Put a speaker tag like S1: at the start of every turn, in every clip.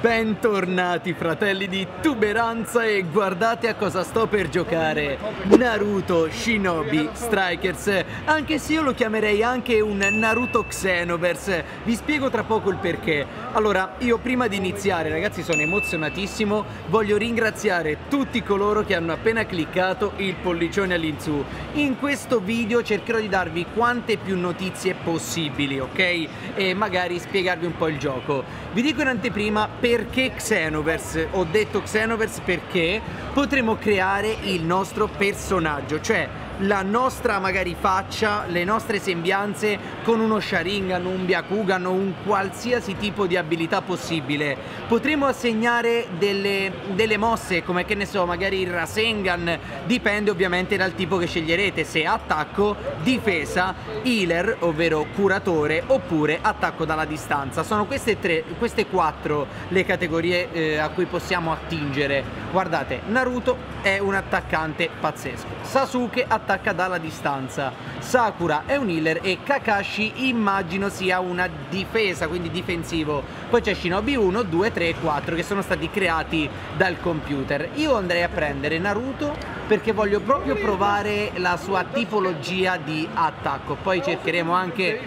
S1: Bentornati fratelli di tuberanza e guardate a cosa sto per giocare. Naruto Shinobi Strikers, anche se io lo chiamerei anche un Naruto Xenoverse. Vi spiego tra poco il perché. Allora, io prima di iniziare ragazzi sono emozionatissimo. Voglio ringraziare tutti coloro che hanno appena cliccato il pollicione all'insù. In questo video cercherò di darvi quante più notizie possibili, ok? E magari spiegarvi un po' il gioco. Vi dico in anteprima perché Xenoverse. Ho detto Xenoverse perché potremo creare il nostro personaggio, cioè la nostra magari faccia, le nostre sembianze con uno Sharingan, un Byakugan o un qualsiasi tipo di abilità possibile. Potremo assegnare delle mosse come, che ne so, magari il Rasengan, dipende ovviamente dal tipo che sceglierete, se attacco, difesa, healer, ovvero curatore, oppure attacco dalla distanza. Sono queste quattro le categorie a cui possiamo attingere. Guardate, Naruto è un attaccante pazzesco, Sasuke attacca dalla distanza, Sakura è un healer e Kakashi immagino sia una difesa, quindi difensivo. Poi c'è Shinobi 1, 2, 3 e 4 che sono stati creati dal computer. Io andrei a prendere Naruto perché voglio proprio provare la sua tipologia di attacco, poi cercheremo anche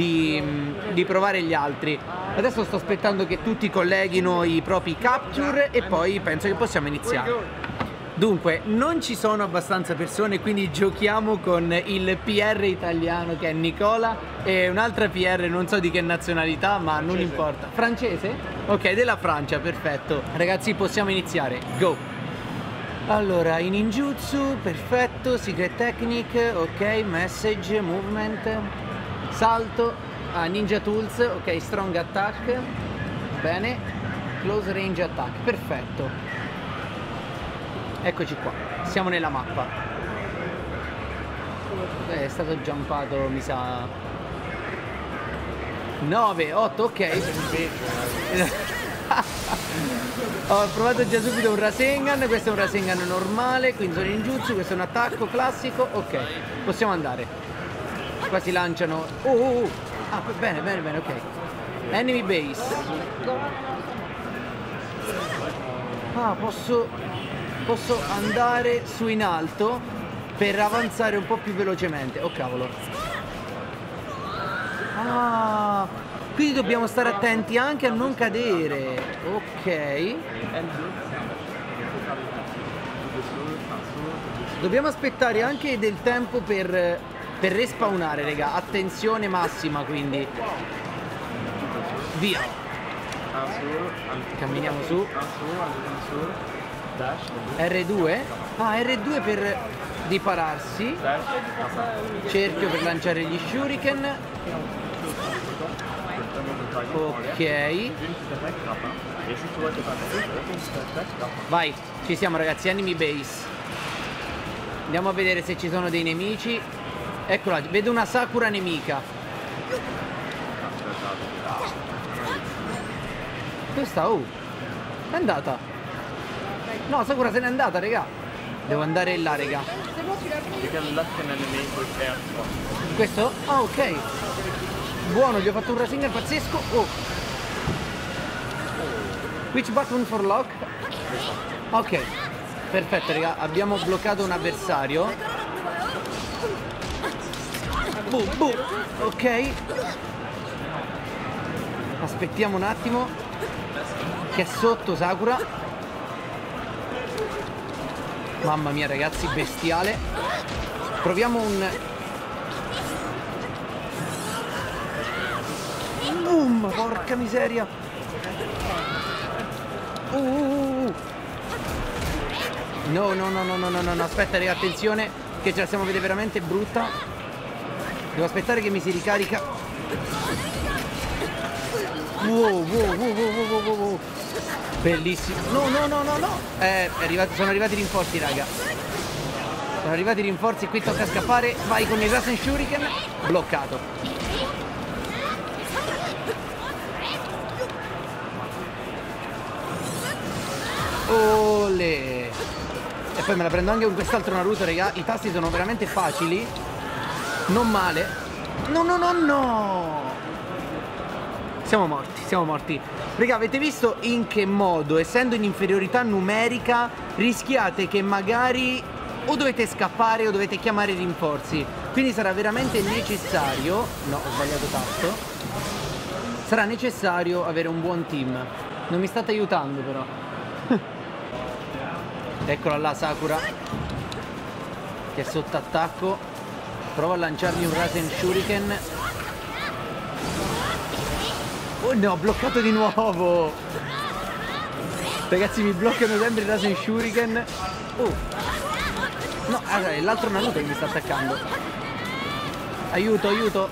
S1: di provare gli altri. Adesso sto aspettando che tutti colleghino i propri capture e poi penso che possiamo iniziare. Dunque, non ci sono abbastanza persone, quindi giochiamo con il PR italiano che è Nicola e un'altra PR non so di che nazionalità, ma non importa. Francese? Ok, della Francia, perfetto. Ragazzi, possiamo iniziare. Go! Allora, i ninjutsu, perfetto, secret technique, ok, message, movement, salto, ninja tools, ok, strong attack, bene, close range attack, perfetto. Eccoci qua, siamo nella mappa. È stato jumpato, mi sa, 9, 8, ok. Ho provato già subito un Rasengan, questo è un Rasengan normale, quindi sono ninjutsu, questo è un attacco classico, ok. Possiamo andare. Qua si lanciano. Ah, bene, bene, bene, ok. Enemy base. Ah, posso andare su in alto per avanzare un po' più velocemente. Oh cavolo. Ah, quindi dobbiamo stare attenti anche a non cadere. Ok. Dobbiamo aspettare anche del tempo per respawnare, raga. Attenzione massima, quindi. Via. Camminiamo su. R2? Ah, R2 per ripararsi. Cerchio per lanciare gli shuriken. Ok. Vai, ci siamo ragazzi, enemy base. Andiamo a vedere se ci sono dei nemici. Eccola, vedo una Sakura nemica. Dove sta? Oh, è andata. No, Sakura se n'è andata, raga. Devo andare là, raga. Questo? Ah, ok. Buono, gli ho fatto un Rasengan pazzesco. Oh. Which button for lock? Ok. Perfetto, raga. Abbiamo bloccato un avversario. Boom, boom. Ok. Aspettiamo un attimo. Che è sotto Sakura. Mamma mia ragazzi, bestiale. Proviamo un boom, porca miseria. No, aspetta raga, attenzione che ce la stiamo a vedere veramente brutta. Devo aspettare che mi si ricarica. Wow. Bellissimo. No. Sono arrivati i rinforzi, raga. Sono arrivati i rinforzi, qui tocca scappare. Vai con il Rasen Shuriken. Bloccato. Olè. E poi me la prendo anche con quest'altro Naruto, raga. I tasti sono veramente facili. Non male. No. Siamo morti, siamo morti. Raga, avete visto in che modo, essendo in inferiorità numerica, rischiate che magari o dovete scappare o dovete chiamare rinforzi. Quindi sarà veramente necessario... No, ho sbagliato tasto. Sarà necessario avere un buon team. Non mi state aiutando però. Eccola là Sakura, che è sotto attacco. Provo a lanciargli un Rasen Shuriken. Oh no, ho bloccato di nuovo. Ragazzi, mi bloccano sempre il Rasen Shuriken. Oh. No, è l'altro Naruto che mi sta attaccando. Aiuto, aiuto.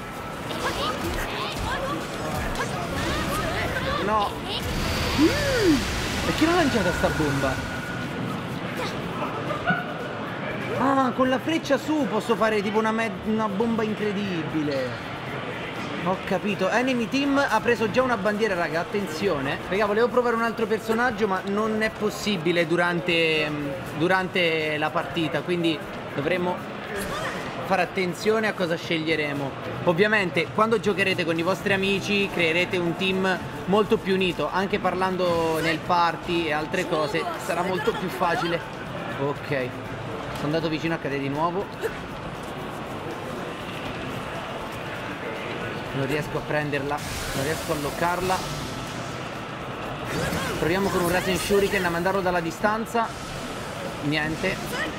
S1: No. E chi l'ha lanciata sta bomba? Ah, con la freccia su posso fare tipo una bomba incredibile. Ho capito. Enemy Team ha preso già una bandiera, raga, attenzione. Raga, volevo provare un altro personaggio ma non è possibile durante la partita, quindi dovremmo fare attenzione a cosa sceglieremo. Ovviamente quando giocherete con i vostri amici creerete un team molto più unito, anche parlando nel party e altre cose sarà molto più facile. Ok, sono andato vicino a cadere di nuovo. Non riesco a prenderla, non riesco a loccarla. Proviamo con un Rasen Shuriken a mandarlo dalla distanza. Niente.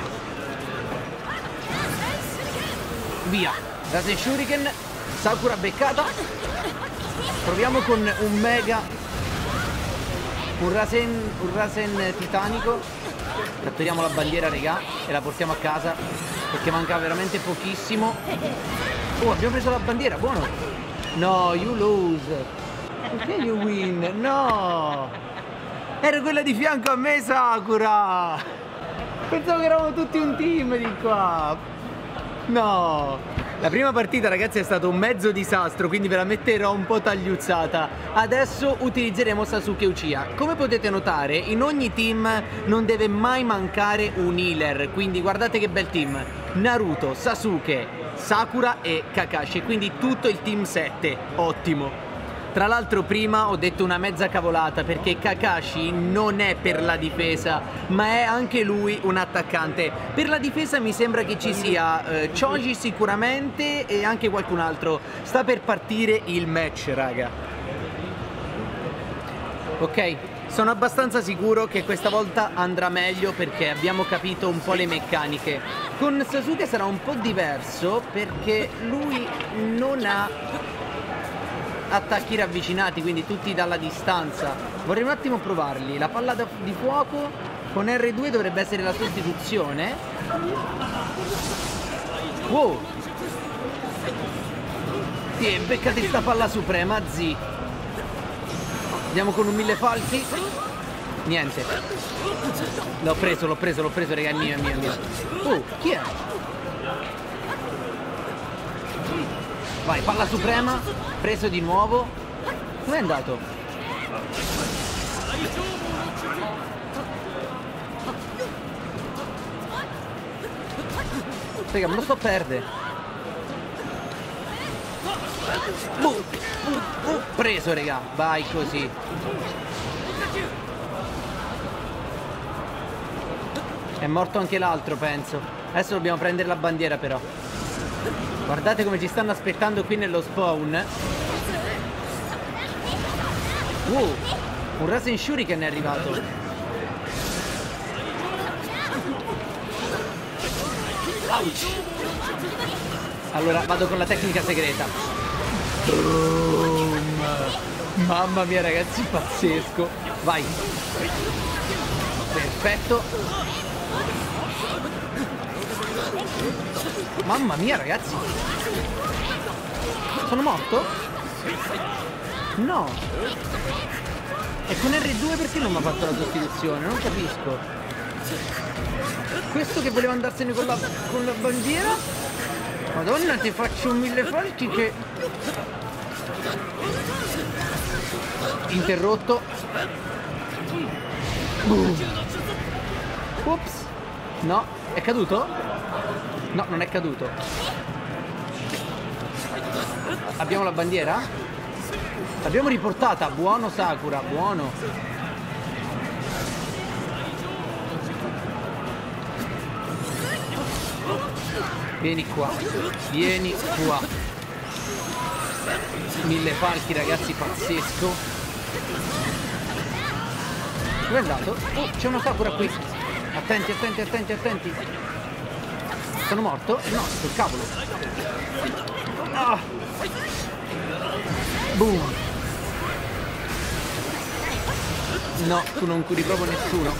S1: Via. Rasen Shuriken. Sakura beccata. Proviamo con un mega. Un Rasen titanico. Catturiamo la bandiera, regà, e la portiamo a casa perché manca veramente pochissimo. Oh, abbiamo preso la bandiera, buono. No, you lose. Perché you win? No! Era quella di fianco a me, Sakura! Pensavo che eravamo tutti un team di qua. No! La prima partita, ragazzi, è stato un mezzo disastro, quindi ve la metterò un po' tagliuzzata. Adesso utilizzeremo Sasuke Uchiha. Come potete notare, in ogni team non deve mai mancare un healer, quindi guardate che bel team. Naruto, Sasuke, Sakura e Kakashi, quindi tutto il team 7, ottimo. Tra l'altro prima ho detto una mezza cavolata perché Kakashi non è per la difesa, ma è anche lui un attaccante. Per la difesa mi sembra che ci sia Choji sicuramente e anche qualcun altro. Sta per partire il match, raga. Ok, sono abbastanza sicuro che questa volta andrà meglio perché abbiamo capito un po' le meccaniche. Con Sasuke sarà un po' diverso perché lui non ha attacchi ravvicinati, quindi tutti dalla distanza. Vorrei un attimo provarli. La palla di fuoco con R2 dovrebbe essere la sostituzione. Wow! Sì, beccati sta palla suprema, zi. Andiamo con un 1000 falchi. Niente. L'ho preso, raga, è mio, è mio, è mio. Oh, chi è? Vai, palla suprema, preso di nuovo. Dove è andato? Raga, me lo sto a perdere. Preso, raga, vai così. È morto anche l'altro, penso. Adesso dobbiamo prendere la bandiera però. Guardate come ci stanno aspettando qui nello spawn. Un Rasen Shuriken è arrivato. Ouch. Allora vado con la tecnica segreta. Boom. Mamma mia, ragazzi, pazzesco. Vai. Perfetto. Mamma mia, ragazzi. Sono morto? No. E con R2 perché non mi ha fatto la sostituzione? Non capisco. Questo che voleva andarsene con la bandiera? Madonna, ti faccio un 1000 falchi che... Interrotto. Ops. No, è caduto? No, non è caduto. Abbiamo la bandiera? L'abbiamo riportata, buono Sakura, buono. Vieni qua, vieni qua. 1000 falchi ragazzi, pazzesco. Dove è andato? Oh, c'è una Sakura qui. Attenti, attenti, attenti, attenti. Sono morto? No, sul cavolo. Ah. Boom. No, tu non curi proprio nessuno.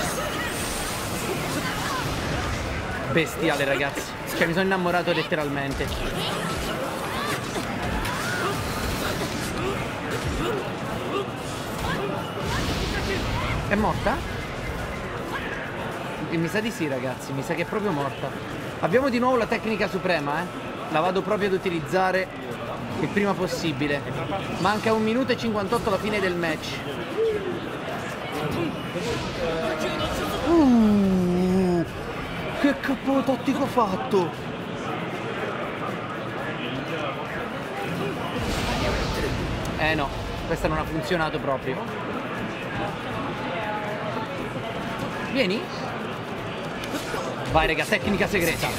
S1: Bestiale ragazzi. Cioè mi sono innamorato letteralmente. È morta? Mi sa di sì ragazzi, mi sa che è proprio morta. Abbiamo di nuovo la tecnica suprema, La vado proprio ad utilizzare il prima possibile. Manca 1 minuto e 58 alla fine del match. Che capo tattico fatto! No, questa non ha funzionato proprio. Vieni. Vai raga, tecnica segreta.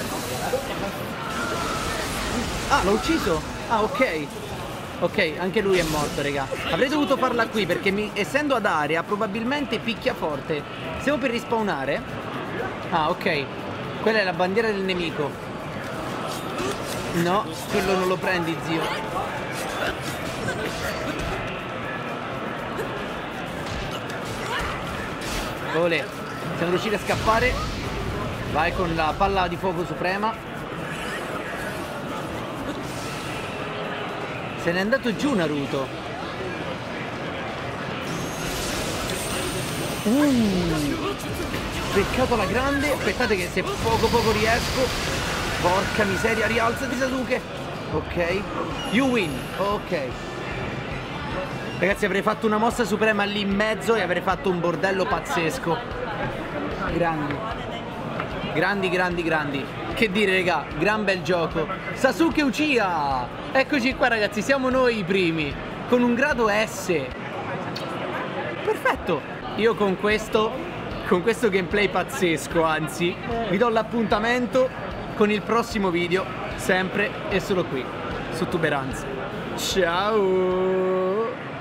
S1: Ah, l'ho ucciso? Ah, ok. Ok, anche lui è morto, raga. Avrei dovuto farla qui perché essendo ad area probabilmente picchia forte. Stiamo per rispawnare. Ah, ok. Quella è la bandiera del nemico. No, quello non lo prendi, zio. Olè. Siamo riusciti a scappare. Vai con la palla di fuoco suprema. Se n'è andato giù Naruto. Peccato alla grande. Aspettate che se poco riesco. Porca miseria, rialzati Sasuke. Ok. You win. Ok. Ragazzi, avrei fatto una mossa suprema lì in mezzo e avrei fatto un bordello pazzesco. Grandi. Grandi, grandi, grandi. Che dire, raga, gran bel gioco. Sasuke Uchiha. Eccoci qua, ragazzi, siamo noi i primi. Con un grado S. Perfetto. Io con questo gameplay pazzesco, anzi, vi do l'appuntamento con il prossimo video, sempre e solo qui, su Tuberanza. Ciao!